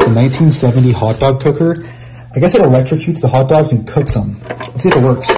a 1970 hot dog cooker. I guess it electrocutes the hot dogs and cooks them. Let's see if it works.